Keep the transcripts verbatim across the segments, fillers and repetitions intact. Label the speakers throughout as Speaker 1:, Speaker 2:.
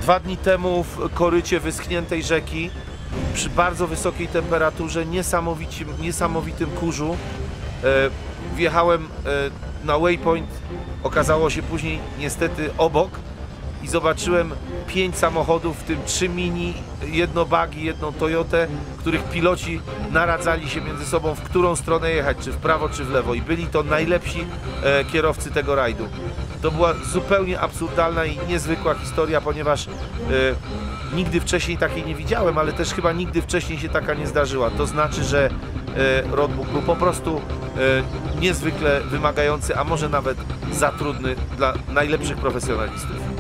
Speaker 1: Dwa dni temu w korycie wyschniętej rzeki, przy bardzo wysokiej temperaturze, niesamowitym, niesamowitym kurzu, e, wjechałem e, na waypoint, okazało się później niestety obok i zobaczyłem pięć samochodów, w tym trzy mini, jedno buggy, jedną Toyotę, których piloci naradzali się między sobą, w którą stronę jechać, czy w prawo, czy w lewo, i byli to najlepsi e, kierowcy tego rajdu. To była zupełnie absurdalna i niezwykła historia, ponieważ e, nigdy wcześniej takiej nie widziałem, ale też chyba nigdy wcześniej się taka nie zdarzyła. To znaczy, że e, roadbook był po prostu e, niezwykle wymagający, a może nawet za trudny dla najlepszych profesjonalistów.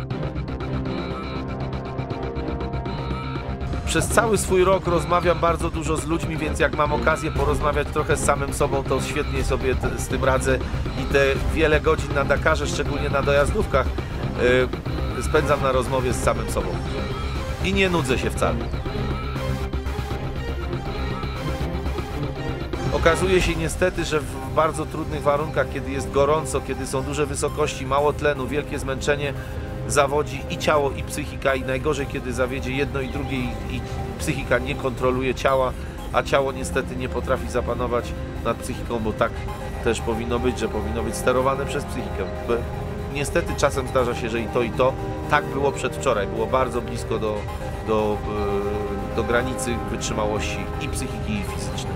Speaker 1: Przez cały swój rok rozmawiam bardzo dużo z ludźmi, więc jak mam okazję porozmawiać trochę z samym sobą, to świetnie sobie z tym radzę i te wiele godzin na Dakarze, szczególnie na dojazdówkach, yy, spędzam na rozmowie z samym sobą. I nie nudzę się wcale. Okazuje się niestety, że w bardzo trudnych warunkach, kiedy jest gorąco, kiedy są duże wysokości, mało tlenu, wielkie zmęczenie, zawodzi i ciało, i psychika, i najgorzej, kiedy zawiedzie jedno i drugie i, i psychika nie kontroluje ciała, a ciało niestety nie potrafi zapanować nad psychiką, bo tak też powinno być, że powinno być sterowane przez psychikę. Bo niestety czasem zdarza się, że i to, i to. Tak było przedwczoraj, było bardzo blisko do, do, do granicy wytrzymałości i psychiki, i fizycznej.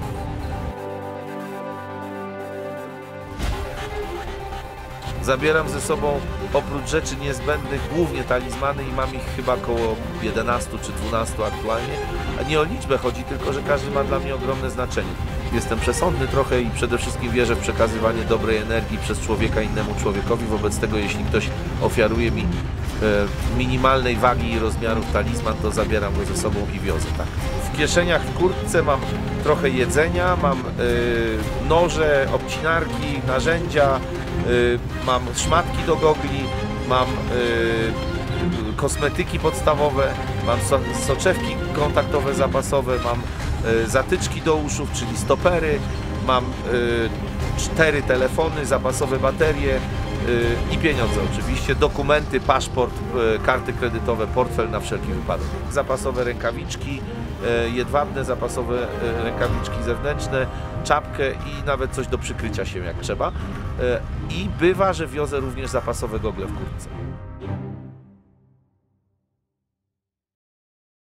Speaker 1: Zabieram ze sobą oprócz rzeczy niezbędnych głównie talizmany i mam ich chyba około jedenastu czy dwunastu aktualnie. A nie o liczbę chodzi, tylko że każdy ma dla mnie ogromne znaczenie. Jestem przesądny trochę i przede wszystkim wierzę w przekazywanie dobrej energii przez człowieka innemu człowiekowi. Wobec tego, jeśli ktoś ofiaruje mi e, minimalnej wagi i rozmiarów talizman, to zabieram go ze sobą i wiozę. Tak. W kieszeniach w kurtce mam trochę jedzenia, mam e, noże, obcinarki, narzędzia, y, mam szmatki do gogli, mam y, kosmetyki podstawowe, mam so, soczewki kontaktowe zapasowe, mam y, zatyczki do uszów, czyli stopery, mam y, cztery telefony, zapasowe baterie y, i pieniądze oczywiście, dokumenty, paszport, y, karty kredytowe, portfel na wszelki wypadek. Zapasowe rękawiczki, jedwabne, zapasowe rękawiczki zewnętrzne, czapkę i nawet coś do przykrycia się jak trzeba. I bywa, że wiozę również zapasowe gogle w kurtce.